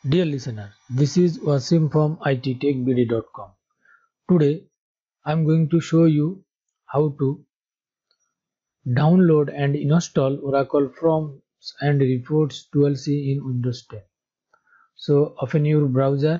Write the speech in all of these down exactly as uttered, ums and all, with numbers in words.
Dear listener, this is Wasim from I T Tech B D dot com. Today I am going to show you how to download and install Oracle Forms and Reports twelve C in Windows ten. So open your browser.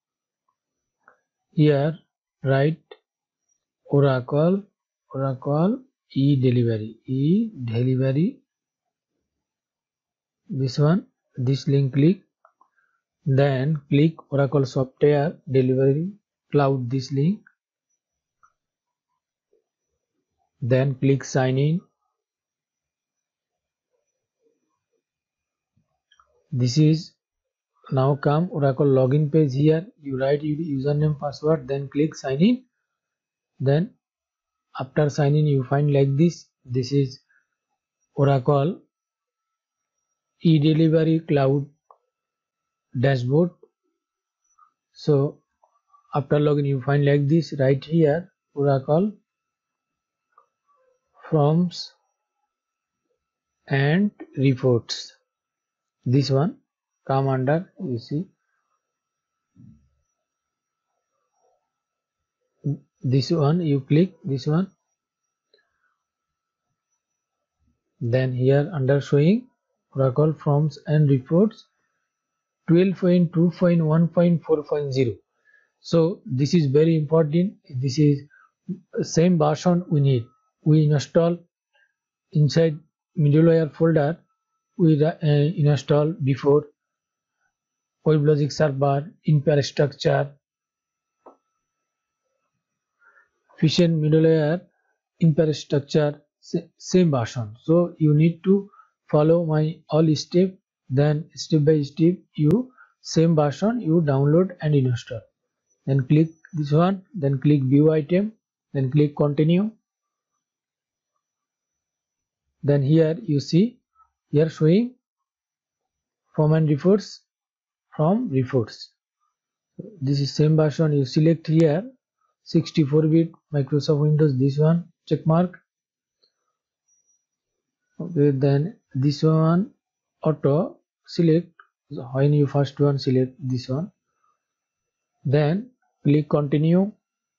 Here write Oracle Oracle eDelivery eDelivery. This one, this link click. Then click Oracle Software Delivery Cloud, this link. Then click sign in. This is now come Oracle login page. Here you write your username, password, then click sign in. Then after sign in you find like this. This is Oracle eDelivery Cloud dashboard. So after login you find like this. Right here Oracle Forms and Reports. This one come under, you see, this one, you click this one. Then here under showing Oracle Forms and Reports twelve point two point one point four point zero. So this is very important. This is same version we need. We install inside middleware folder. We uh, install before WebLogic server, infrastructure, Fission middleware, infrastructure, same version. So you need to follow my all step. Then step by step you same version you download and install. Then click this one, then click view item, then click continue. Then here you see here showing form and reports from reports. This is same version. You select here sixty-four bit Microsoft Windows, this one check mark. Okay, then this one auto select when you first one select this one. Then click continue.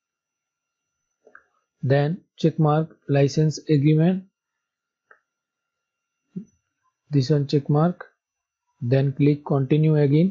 Then check mark license agreement, this one check mark. Then click continue again.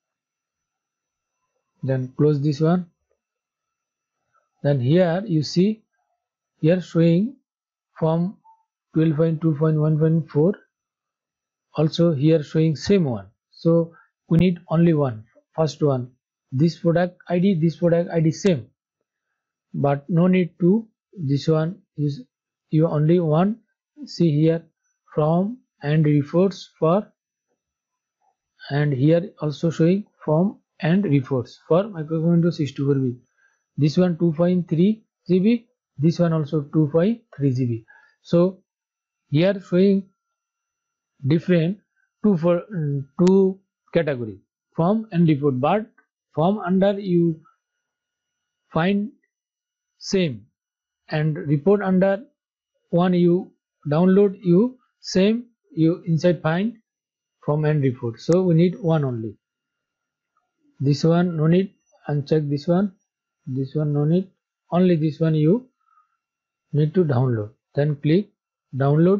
Then close this one. Then here you see here showing form twelve point two point one point four, also here showing same one. So we need only one, first one, this product I D, this product I D same, but no need to this one is you only one. See here from and reports for, and here also showing form and reports for Microsoft Windows sixty-four bit. This one two point three G B, this one also two point three G B. So here showing different two for two category, form and report, but form under you find same and report under one you download you same, you inside find form and report. So we need one only. This one no need, uncheck this one, this one no need, only this one you need to download. Then click download.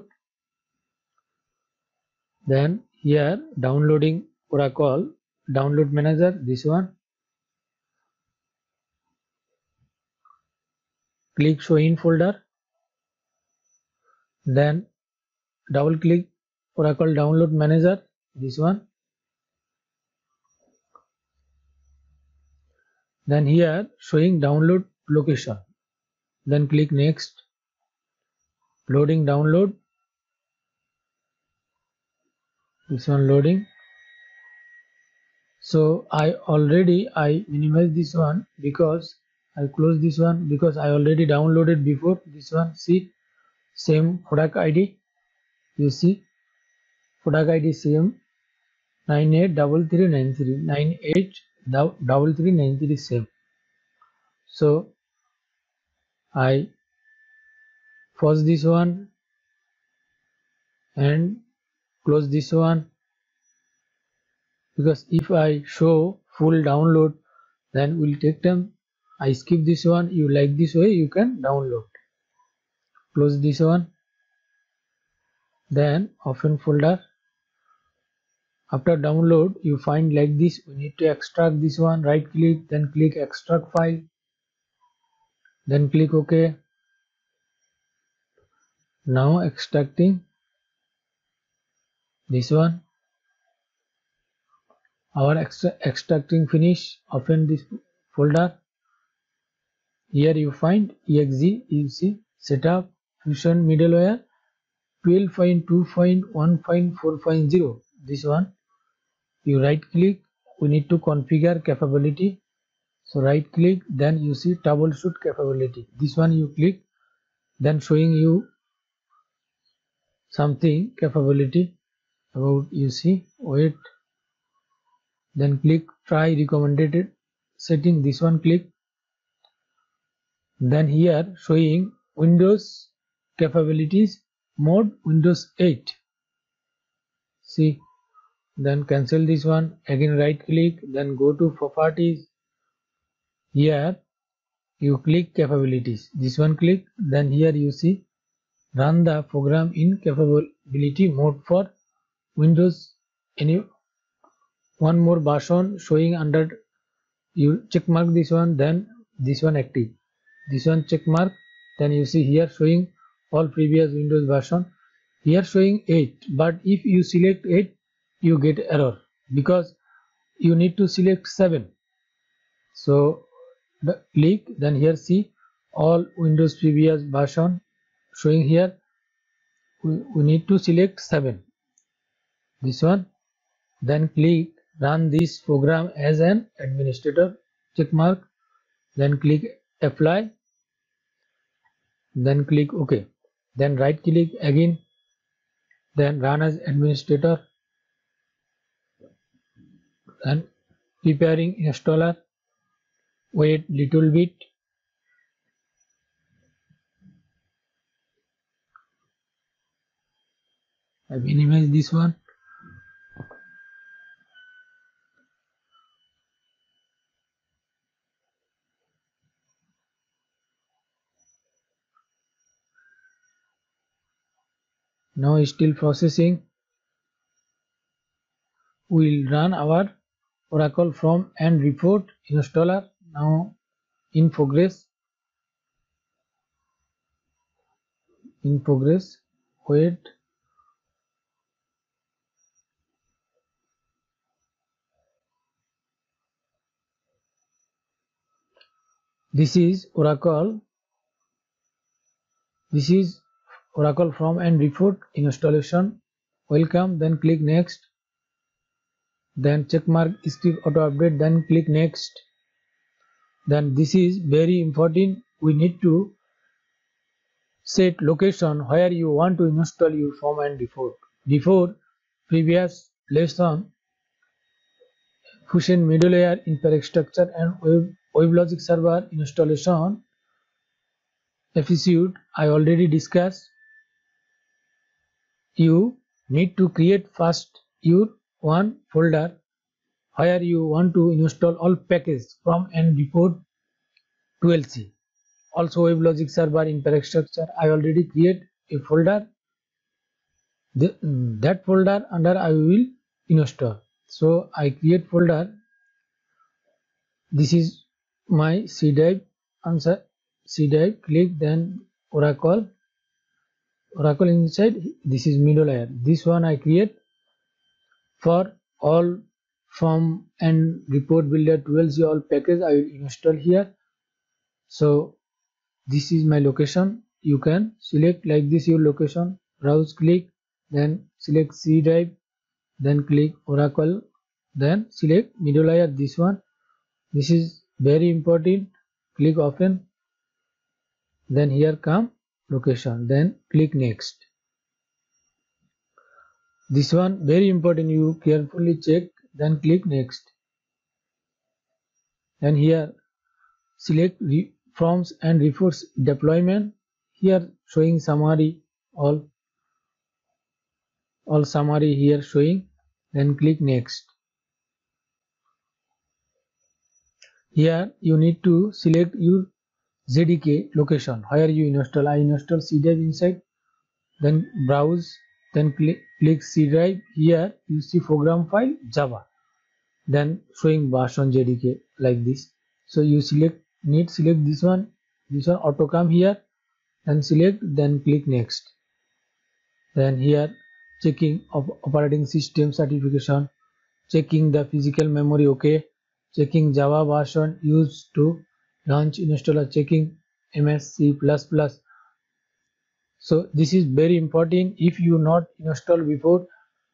Then here downloading Oracle download manager, this one, click show in folder. Then double click Oracle download manager, this one. Then here showing download location, then click next. Loading download, this one loading. So I already I minimize this one because I close this one because I already downloaded before this one. See same product I D, you see product I D same nine eight three three nine three nine eight three three nine three same. So I pause this one and close this one. because if I show full download then will take time. I skip this one. You like this way, you can download. Close this one, then open folder. After download you find like this. We need to extract this one. Right click, then click extract file, then click OK. Now extracting this one. Our extra extracting finish. Open this folder. Here you find exe. You see setup fusion middleware twelve point two point one point four point zero. This one you right click. We need to configure capability. So right click, then you see troubleshoot capability. This one you click, then showing you something capability about, you see, wait, then click try recommended setting. This one click, then here showing Windows capabilities mode Windows eight. See, then cancel this one. Again right click, then go to properties. Here you click capabilities. This one click, then here you see run the program in capability mode for Windows. Any one more version showing under, you check mark this one, then this one active, this one check mark, then you see here showing all previous Windows version. Here showing eight, but if you select eight you get error because you need to select seven. So the click, then here see all Windows previous version showing here. We, we need to select seven, this one, then click run this program as an administrator, check mark, then click apply, then click OK, then right click again, then run as administrator, and preparing installer. Wait little bit. I minimize this one. Now still processing. We'll run our Oracle from and report installer. Now in progress. In progress. Wait. This is Oracle. This is Oracle from and report installation. Welcome. Then click next. Then check mark skip auto update. Then click next. Then this is very important. We need to set location where you want to install your form and report. Before previous lesson, Fusion middleware infrastructure and web WebLogic server installation episode I already discussed. You need to create first your one folder where you want to install all packages from and report twelve C. Also WebLogic server infrastructure, I already create a folder. The, that folder under I will install. So I create folder. This is my C drive. Answer C drive. Click, then Oracle. Oracle inside. This is middleware. This one I create for all from and report builder twelve C all package I will install here. So this is my location. You can select like this your location. Browse, click, then select C drive, then click Oracle, then select middleware. This one. This is very important. Click open. Then here come location. Then click next. This one very important. You carefully check. Then click next. And here select forms and reports deployment. Here showing summary, all all summary here showing. Then click next. Here you need to select your Z D K location where you install. I install C drive inside, then browse, then click, click C drive. Here you see program file Java, then showing version J D K like this. So you select, need select this one, this one auto come here, then select, then click next. Then here checking of operating system certification, checking the physical memory, okay, checking Java version used to launch installer, checking M S C plus plus. So this is very important. If you not install before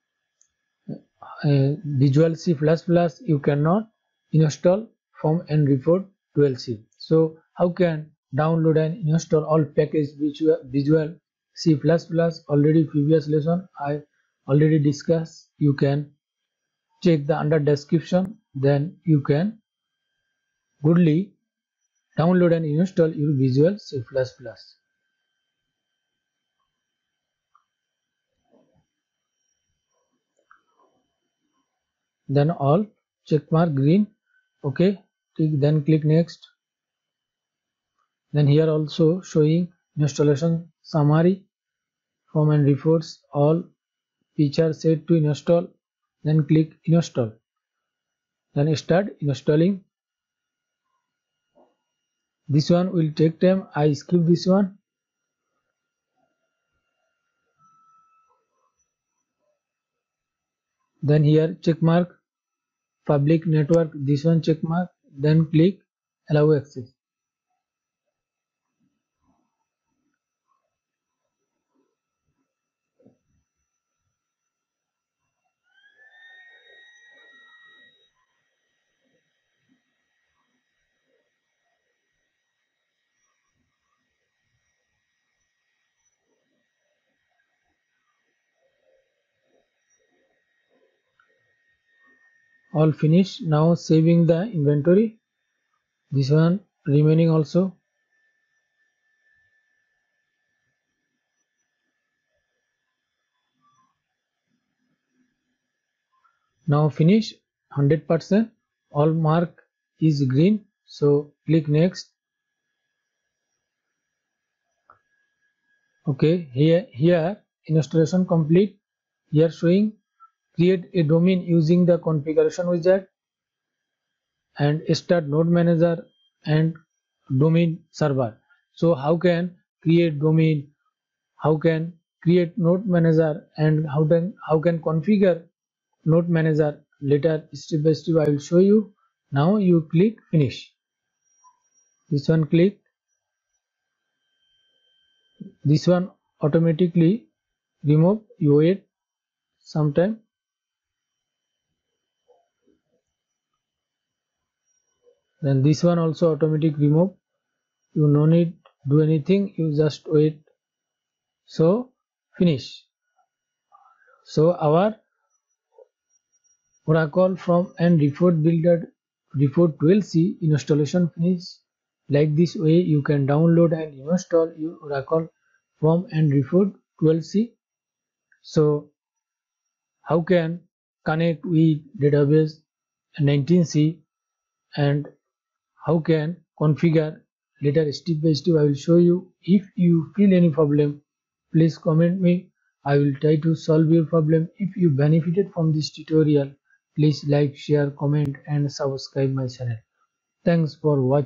uh, Visual C plus plus, you cannot install form and report twelve C. So how can download and install all package Visual, Visual C plus plus? Already previous lesson I already discussed. You can check the under description, then you can goodly download and install your Visual C plus plus. Then all check mark green, okay, then click next. Then here also showing installation summary, form and reports, all features set to install, then click install, then start installing. This one will take time, I skip this one. Then here check mark public network, this one check mark, then click allow access. All finished. Now saving the inventory, this one remaining also. Now finish one hundred percent, all mark is green, so click next. Okay, here here installation complete. Here showing create a domain using the configuration wizard and start node manager and domain server. So how can create domain, how can create node manager, and how can how can configure node manager, later step by step I will show you. Now you click finish, this one click, this one automatically remove, you wait sometime. Then this one also automatic remove, you no need do anything, you just wait. So finish. So our Oracle from and report builder report twelve C installation finish. Like this way you can download and install your Oracle from and report twelve C. So how can connect with database nineteen C and how can configure, later step by step I will show you. If you feel any problem, please comment me, I will try to solve your problem. If you benefited from this tutorial, please like, share, comment and subscribe my channel. Thanks for watching.